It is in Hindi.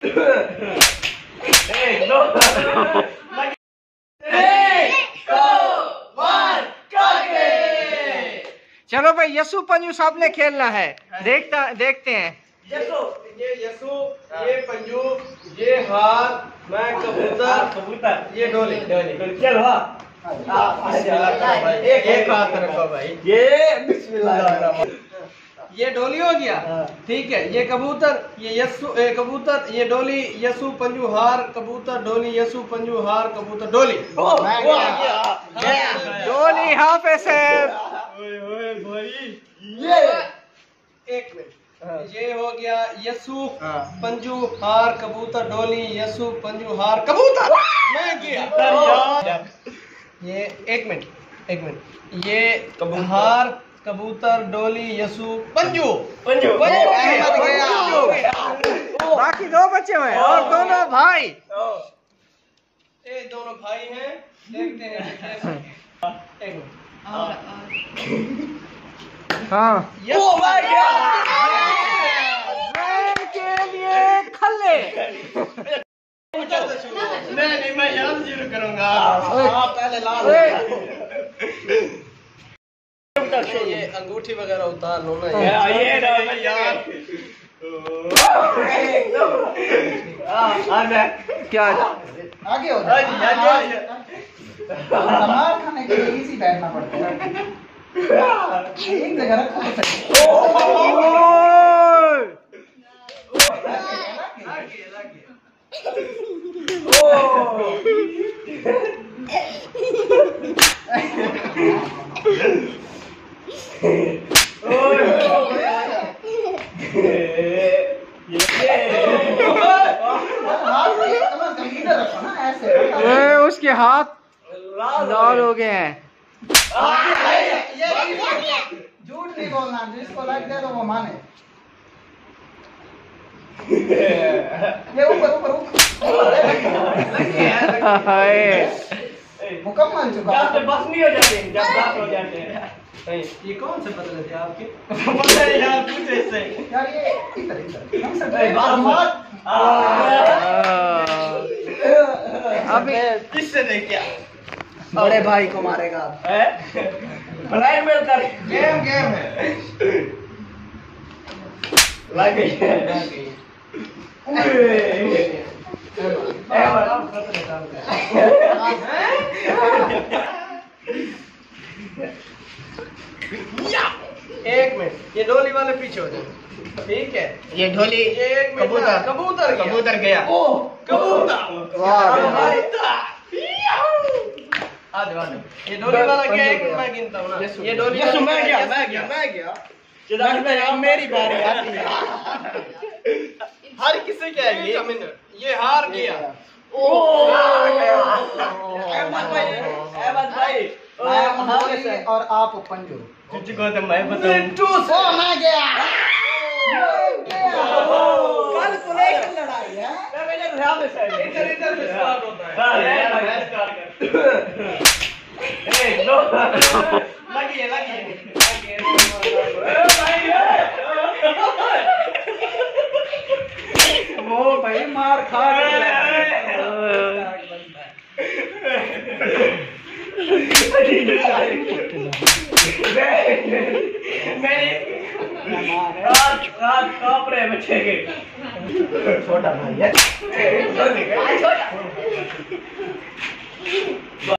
चलो भाई, यसु पंजू साहब ने खेलना है। देखते हैं। ये यसु, ये पंजू, ये हार, मैं कबूतर, ये डोली। चलो एक हाथ रखो भाई। ये बिस्मिल्लाह। ये डोली हो गया, ठीक है। ये कबूतर, ये यसु कबूतर, ये डोली, यसु पंजू हार, कबूतर डोली, यसु पंजू हार, कबूतर डोली। डोली हाफिज साहब। ये एक मिनट, ये हो गया यसु पंजू हार, कबूतर डोली, यसु पंजू हार, कबूतर। मैं गया। ये एक मिनट, ये हार, कबूतर डोली, यसु पंजू बाकी दो बच्चे हुए और दोनों भाई। ये दोनों भाई हैं, देखते हैं कैसे। एक मिनट। हाँ, के लिए खल्ले। नहीं, मैं यहाँ से शुरू करूंगा। पहले लाल। ये अंगूठी वगैरह उतार लो ना। ये क्या आगे हो सामान खाने के लिए इसी बैठना पड़ता है। एक जगह रखो। उसके हाथ लाल हो गए हैं। झूठ नहीं बोलना, जिसको लग जाए तो वो माने। ये ऊपर मुकम्मल चुका। जब बस नहीं हो जाते, जब बस हो जाते हैं। ये कौन से बदले थे आपके? पता है यार, कुछ ऐसे यार। ये इधर हम सब अभी किससे ने क्या बड़े भाई को मारेगा। ब्लैकमेल कर। गेम है। लग गई। एक मिनट, ये डोली वाले पीछे हो जाए, ठीक है। ये डोली, ये कबूतर गया। ये डोली वाला गया, एक मैं गिनता हूँ ना। ये डोली मैं गया। मेरी बारी आती है। हर किसी क्या है? ये हार गया। अहमद भाई और आप पंजू। तुझको तो मैं बताऊं। मैं गया। कैलकुलेशन लड़ाई है। मेरे ध्यान में से इधर से स्टार्ट होता है। एक दो लगी वो भाई मार खा बच्चे के छोटा भाई है।